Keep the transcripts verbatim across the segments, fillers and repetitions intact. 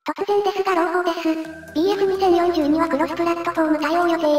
突然ですが朗報です。ビーエフにせんよんじゅうに はクロスプラットフォーム対応予定。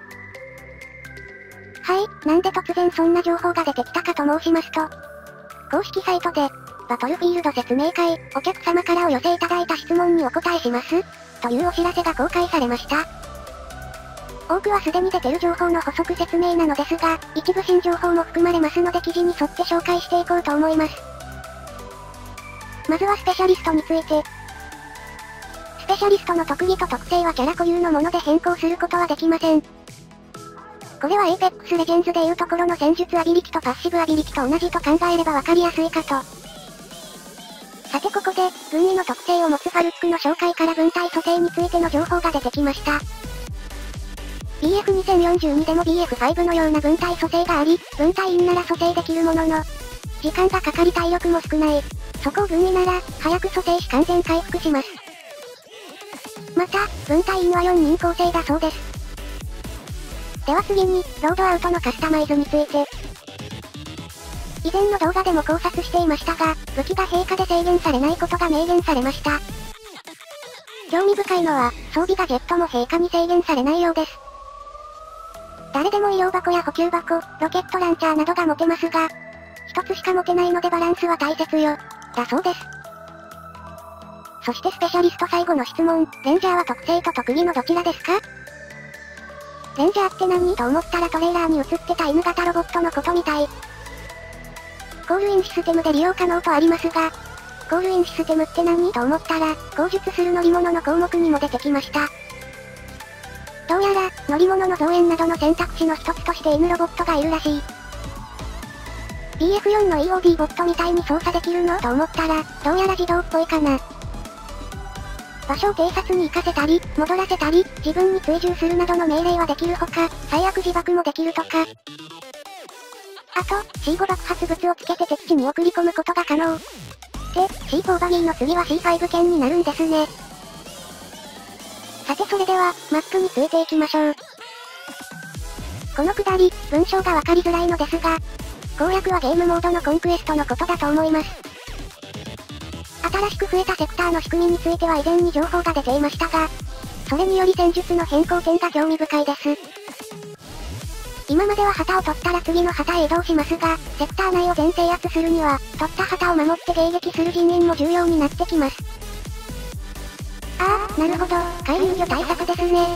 はい、なんで突然そんな情報が出てきたかと申しますと、公式サイトで、バトルフィールド説明会、お客様からお寄せいただいた質問にお答えします、というお知らせが公開されました。多くはすでに出てる情報の補足説明なのですが、一部新情報も含まれますので記事に沿って紹介していこうと思います。まずはスペシャリストについて。スペシャリストの特技と特性はキャラ固有のもので変更することはできません。これは エーペックス レジェンズでいうところの戦術アビリティとパッシブアビリティと同じと考えればわかりやすいかと。さてここで、軍医の特性を持つファルックの紹介から軍隊蘇生についての情報が出てきました。ビーエフにせんよんじゅうに でも ビーエフファイブ のような軍隊蘇生があり、軍隊員なら蘇生できるものの、時間がかかり体力も少ない。そこを軍医なら、早く蘇生し完全回復します。また、軍隊員はよにん構成だそうです。では次に、ロードアウトのカスタマイズについて。以前の動画でも考察していましたが、武器が陛下で制限されないことが明言されました。興味深いのは、装備がジェットも陛下に制限されないようです。誰でも医療箱や補給箱、ロケットランチャーなどが持てますが、一つしか持てないのでバランスは大切よ、だそうです。そしてスペシャリスト最後の質問、レンジャーは特性と特技のどちらですか？レンジャーって何と思ったらトレーラーに映ってた犬型ロボットのことみたい。コールインシステムで利用可能とありますが、コールインシステムって何と思ったら、口述する乗り物の項目にも出てきました。どうやら、乗り物の増援などの選択肢の一つとして犬ロボットがいるらしい。ビーエフフォー の イーオーディー ボットみたいに操作できるのと思ったら、どうやら自動っぽいかな。場所を偵察に行かせたり、戻らせたり、自分に追従するなどの命令はできるほか、最悪自爆もできるとか。あと、シーファイブ 爆発物をつけて敵地に送り込むことが可能。で、シーフォー バギーの次は シーファイブ 剣になるんですね。さてそれでは、マップについていきましょう。このくだり、文章がわかりづらいのですが、攻略はゲームモードのコンクエストのことだと思います。新しく増えたセクターの仕組みについては以前に情報が出ていましたが、それにより戦術の変更点が興味深いです。今までは旗を取ったら次の旗へ移動しますが、セクター内を全制圧するには、取った旗を守って迎撃する人員も重要になってきます。あー、なるほど、海流魚対策ですね。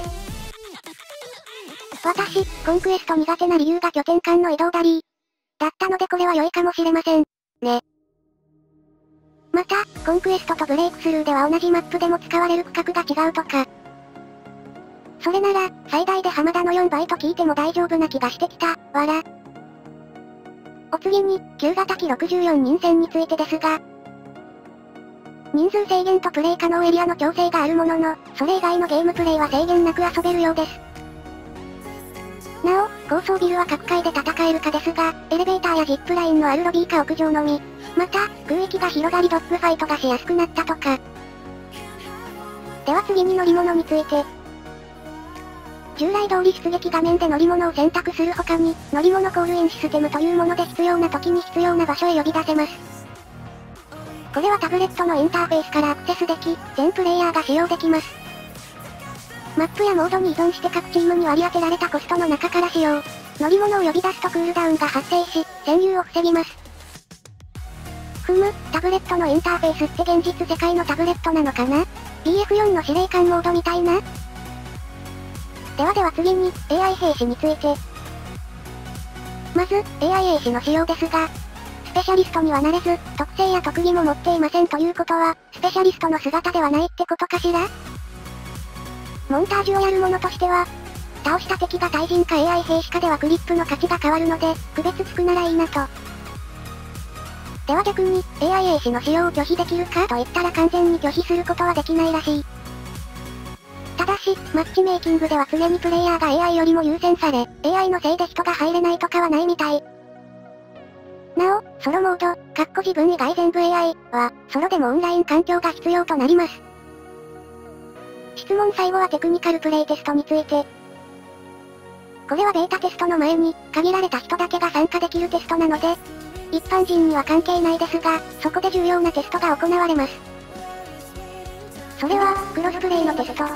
私、コンクエスト苦手な理由が拠点間の移動ダリー。だったのでこれは良いかもしれません。ね。また、コンクエストとブレイクスルーでは同じマップでも使われる区画が違うとか。それなら、最大で浜田のよんばいと聞いても大丈夫な気がしてきた、わら。お次に、旧型機ろくじゅうよんにん戦についてですが、人数制限とプレイ可能エリアの調整があるものの、それ以外のゲームプレイは制限なく遊べるようです。なお、高層ビルは各階で戦えるかですが、エレベーターやジップラインのあるロビーか屋上のみ。また、空域が広がりドッグファイトがしやすくなったとか。では次に乗り物について。従来通り出撃画面で乗り物を選択する他に、乗り物コールインシステムというもので必要な時に必要な場所へ呼び出せます。これはタブレットのインターフェースからアクセスでき、全プレイヤーが使用できます。マップやモードに依存して各チームに割り当てられたコストの中から使用。乗り物を呼び出すとクールダウンが発生し、占有を防ぎます。ふむ、タブレットのインターフェースって現実世界のタブレットなのかな？ ビーエフフォー の司令官モードみたいな？ではでは次に、エーアイ 兵士について。まず、エーアイ 兵士の仕様ですが、スペシャリストにはなれず、特性や特技も持っていませんということは、スペシャリストの姿ではないってことかしら？モンタージュをやるものとしては、倒した敵が対人か エーアイ 兵士かではクリップの価値が変わるので、区別つくならいいなと。では逆に、エーアイ 兵士の使用を拒否できるかと言ったら完全に拒否することはできないらしい。ただし、マッチメイキングでは常にプレイヤーが エーアイ よりも優先され、エーアイ のせいで人が入れないとかはないみたい。なお、ソロモード、かっこ自分以外全部 エーアイ は、ソロでもオンライン環境が必要となります。質問最後はテクニカルプレイテストについて。これはベータテストの前に、限られた人だけが参加できるテストなので、一般人には関係ないですが、そこで重要なテストが行われます。 それは、クロスプレイのテスト。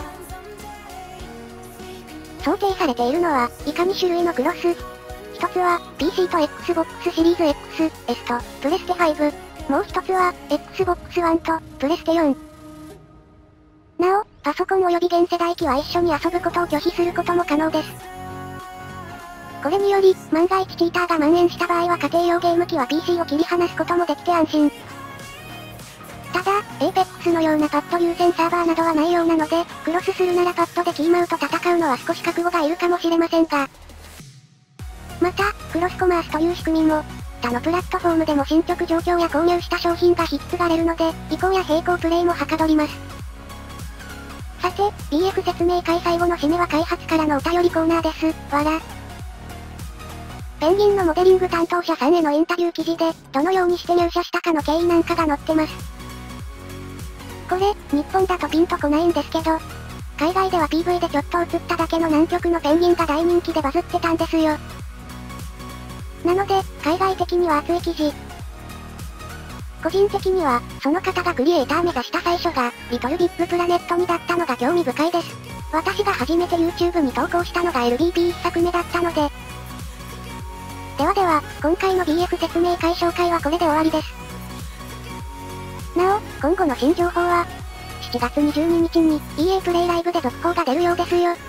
想定されているのは、以下に種類のクロス。一つは、ピーシー と Xbox シリーズ X、S と、プレステファイブ。もう一つは、Xbox One と、プレステフォー。なお、パソコン及び現世代機は一緒に遊ぶことを拒否することも可能です。これにより、万が一チーターが蔓延した場合は家庭用ゲーム機は ピーシー を切り離すこともできて安心。ただ、Apex のようなパッド優先サーバーなどはないようなので、クロスするならパッドでキーマウと戦うのは少し覚悟がいるかもしれませんが。また、クロスコマースという仕組みも、他のプラットフォームでも進捗状況や購入した商品が引き継がれるので、移行や並行プレイもはかどります。さて、ビーエフ 説明会最後の締めは開発からのお便りコーナーです。わら。ペンギンのモデリング担当者さんへのインタビュー記事で、どのようにして入社したかの経緯なんかが載ってます。これ、日本だとピンとこないんですけど、海外では ピーブイ でちょっと映っただけの南極のペンギンが大人気でバズってたんですよ。なので、海外的には熱い記事。個人的には、その方がクリエイター目指した最初が、リトルビッグプラネットにだったのが興味深いです。私が初めて YouTube に投稿したのが エルビーピーいっ 作目だったので。ではでは、今回の ビーエフ 説明会紹介はこれで終わりです。なお、今後の新情報は、しちがつにじゅうににちに イーエー プレイライブで続報が出るようですよ。